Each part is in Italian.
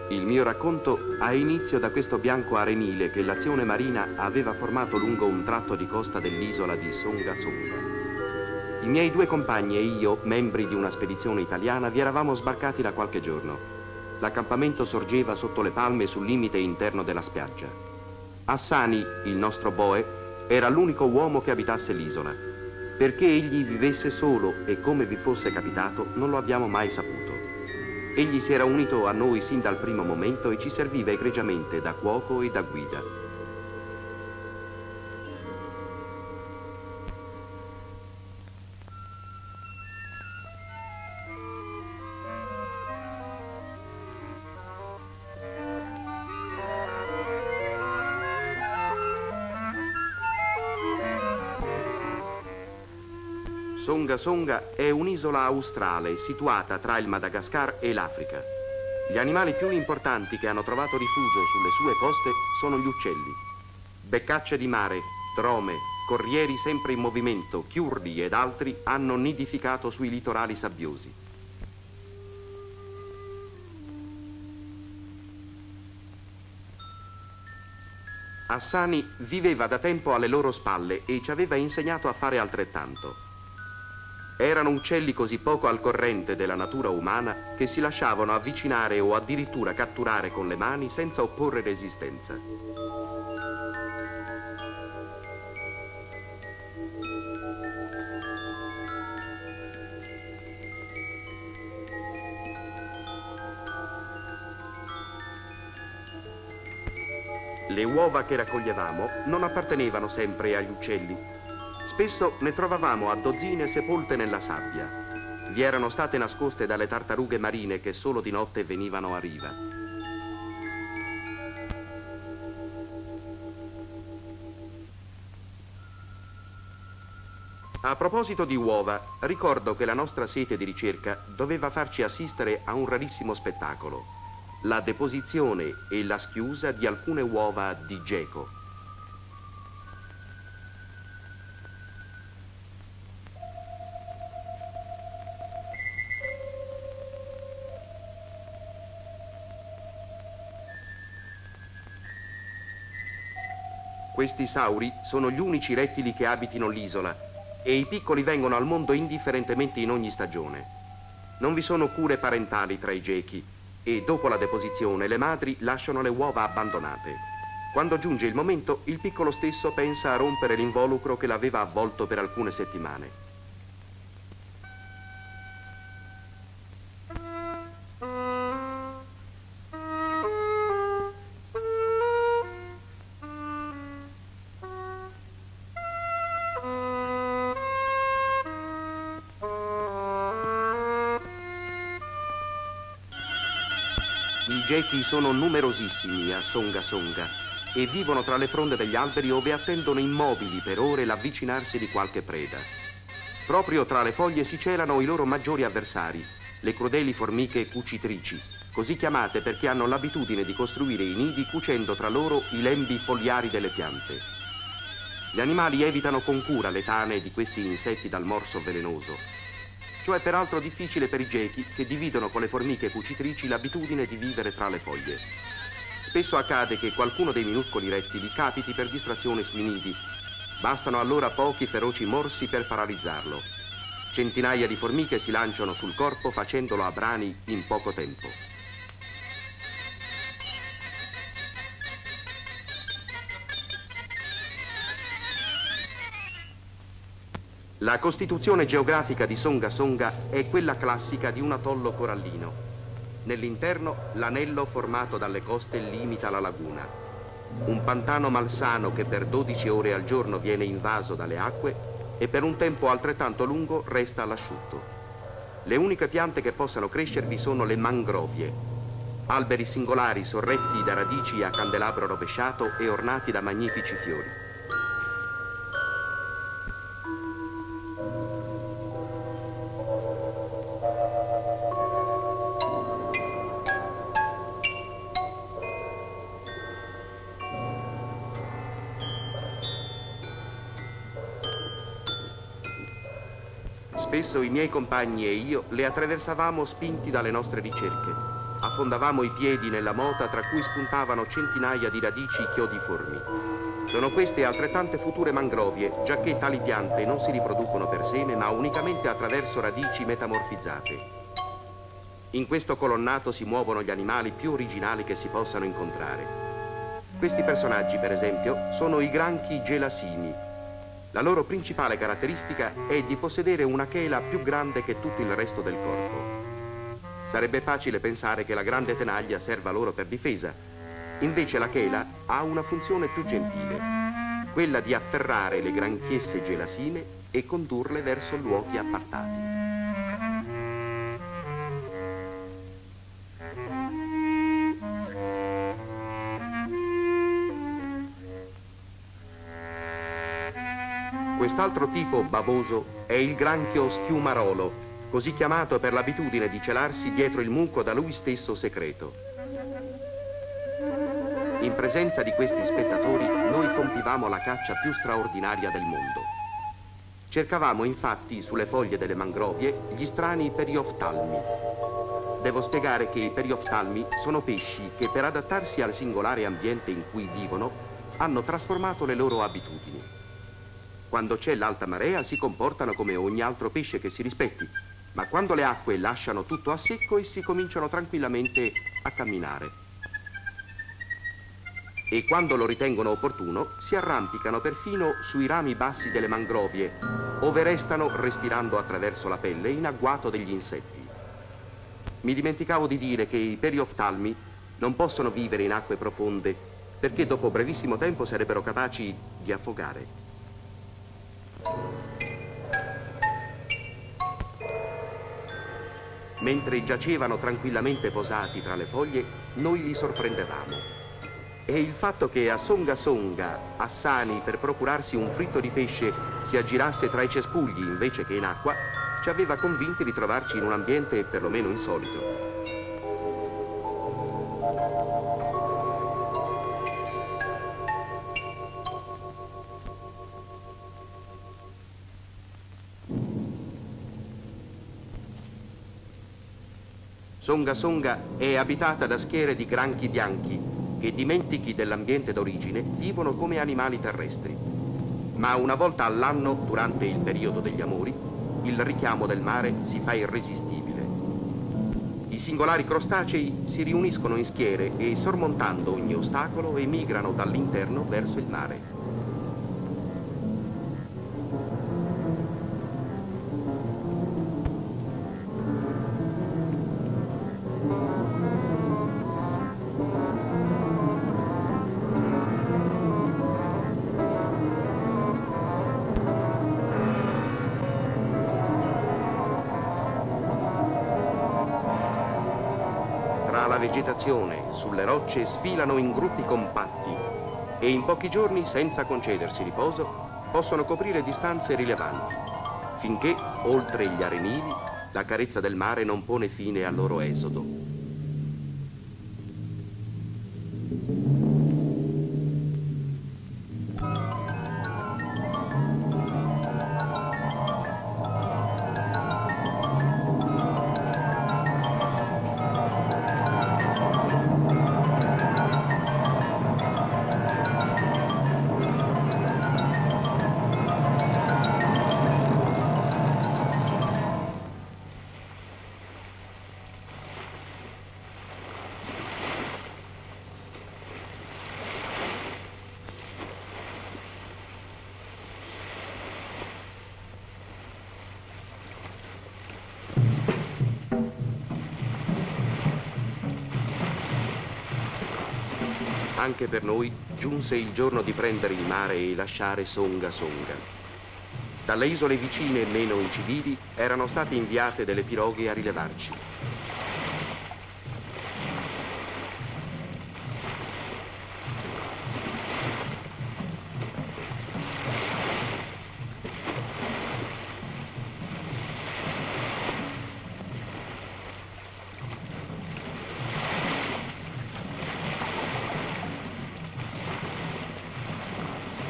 Il mio racconto ha inizio da questo bianco arenile che l'azione marina aveva formato lungo un tratto di costa dell'isola di Songa Songa. I miei due compagni e io, membri di una spedizione italiana, vi eravamo sbarcati da qualche giorno. L'accampamento sorgeva sotto le palme sul limite interno della spiaggia. Hassani, il nostro boe, era l'unico uomo che abitasse l'isola. Perché egli vivesse solo e come vi fosse capitato, non lo abbiamo mai saputo. Egli si era unito a noi sin dal primo momento e ci serviva egregiamente da cuoco e da guida. Songa Songa è un'isola australe situata tra il Madagascar e l'Africa. Gli animali più importanti che hanno trovato rifugio sulle sue coste sono gli uccelli. Beccacce di mare, drome, corrieri sempre in movimento, chiurri ed altri hanno nidificato sui litorali sabbiosi. Hassani viveva da tempo alle loro spalle e ci aveva insegnato a fare altrettanto. Erano uccelli così poco al corrente della natura umana che si lasciavano avvicinare o addirittura catturare con le mani senza opporre resistenza. Le uova che raccoglievamo non appartenevano sempre agli uccelli. Spesso ne trovavamo a dozzine sepolte nella sabbia. Vi erano state nascoste dalle tartarughe marine che solo di notte venivano a riva. A proposito di uova, ricordo che la nostra sete di ricerca doveva farci assistere a un rarissimo spettacolo: la deposizione e la schiusa di alcune uova di geco. Questi sauri sono gli unici rettili che abitino l'isola e i piccoli vengono al mondo indifferentemente in ogni stagione. Non vi sono cure parentali tra i gechi e dopo la deposizione le madri lasciano le uova abbandonate. Quando giunge il momento, il piccolo stesso pensa a rompere l'involucro che l'aveva avvolto per alcune settimane. I gechi sono numerosissimi a Songa Songa e vivono tra le fronde degli alberi ove attendono immobili per ore l'avvicinarsi di qualche preda. Proprio tra le foglie si celano i loro maggiori avversari, le crudeli formiche cucitrici, così chiamate perché hanno l'abitudine di costruire i nidi cucendo tra loro i lembi fogliari delle piante. Gli animali evitano con cura le tane di questi insetti dal morso velenoso. Ciò è peraltro difficile per i gechi che dividono con le formiche cucitrici l'abitudine di vivere tra le foglie. Spesso accade che qualcuno dei minuscoli rettili capiti per distrazione sui nidi. Bastano allora pochi feroci morsi per paralizzarlo. Centinaia di formiche si lanciano sul corpo facendolo a brani in poco tempo. La costituzione geografica di Songa Songa è quella classica di un atollo corallino. Nell'interno l'anello formato dalle coste limita la laguna. Un pantano malsano che per 12 ore al giorno viene invaso dalle acque e per un tempo altrettanto lungo resta all'asciutto. Le uniche piante che possano crescervi sono le mangrovie, alberi singolari sorretti da radici a candelabro rovesciato e ornati da magnifici fiori. Spesso i miei compagni e io le attraversavamo spinti dalle nostre ricerche. affondavamo i piedi nella mota tra cui spuntavano centinaia di radici chiodiformi. Sono queste altrettante future mangrovie, giacché tali piante non si riproducono per seme, ma unicamente attraverso radici metamorfizzate. In questo colonnato si muovono gli animali più originali che si possano incontrare. Questi personaggi, per esempio, sono i granchi gelasini. La loro principale caratteristica è di possedere una chela più grande che tutto il resto del corpo. Sarebbe facile pensare che la grande tenaglia serva loro per difesa. Invece la chela ha una funzione più gentile, quella di atterrare le granchiesse gelasine e condurle verso luoghi appartati. Quest'altro tipo bavoso è il granchio schiumarolo, così chiamato per l'abitudine di celarsi dietro il muco da lui stesso secreto. In presenza di questi spettatori noi compivamo la caccia più straordinaria del mondo. Cercavamo infatti sulle foglie delle mangrovie gli strani perioftalmi. Devo spiegare che i perioftalmi sono pesci che per adattarsi al singolare ambiente in cui vivono hanno trasformato le loro abitudini. Quando c'è l'alta marea si comportano come ogni altro pesce che si rispetti, ma quando le acque lasciano tutto a secco essi cominciano tranquillamente a camminare. E quando lo ritengono opportuno si arrampicano perfino sui rami bassi delle mangrovie, ove restano respirando attraverso la pelle in agguato degli insetti. Mi dimenticavo di dire che i perioftalmi non possono vivere in acque profonde perché dopo brevissimo tempo sarebbero capaci di affogare. Mentre giacevano tranquillamente posati tra le foglie, noi li sorprendevamo. E il fatto che a Songa Songa, Hassani, per procurarsi un fritto di pesce, si aggirasse tra i cespugli invece che in acqua, ci aveva convinti di trovarci in un ambiente perlomeno insolito. Songa Songa è abitata da schiere di granchi bianchi che, dimentichi dell'ambiente d'origine, vivono come animali terrestri. Ma una volta all'anno, durante il periodo degli amori, il richiamo del mare si fa irresistibile. I singolari crostacei si riuniscono in schiere e, sormontando ogni ostacolo, emigrano dall'interno verso il mare. Vegetazione, sulle rocce sfilano in gruppi compatti e in pochi giorni, senza concedersi riposo, possono coprire distanze rilevanti, finché, oltre gli arenili, la carezza del mare non pone fine al loro esodo. Anche per noi giunse il giorno di prendere il mare e lasciare Songa Songa. Dalle isole vicine meno incivili erano state inviate delle piroghe a rilevarci.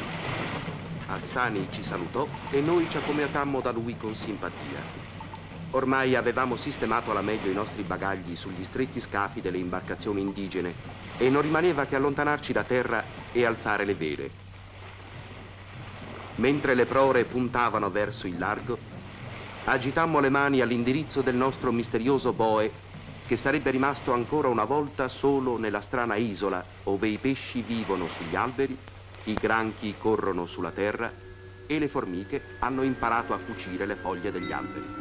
Hassani ci salutò e noi ci accomiatammo da lui con simpatia. Ormai avevamo sistemato alla meglio i nostri bagagli sugli stretti scafi delle imbarcazioni indigene e non rimaneva che allontanarci da terra e alzare le vele. Mentre le prore puntavano verso il largo, agitammo le mani all'indirizzo del nostro misterioso boe, che sarebbe rimasto ancora una volta solo nella strana isola ove i pesci vivono sugli alberi, i granchi corrono sulla terra e le formiche hanno imparato a cucire le foglie degli alberi.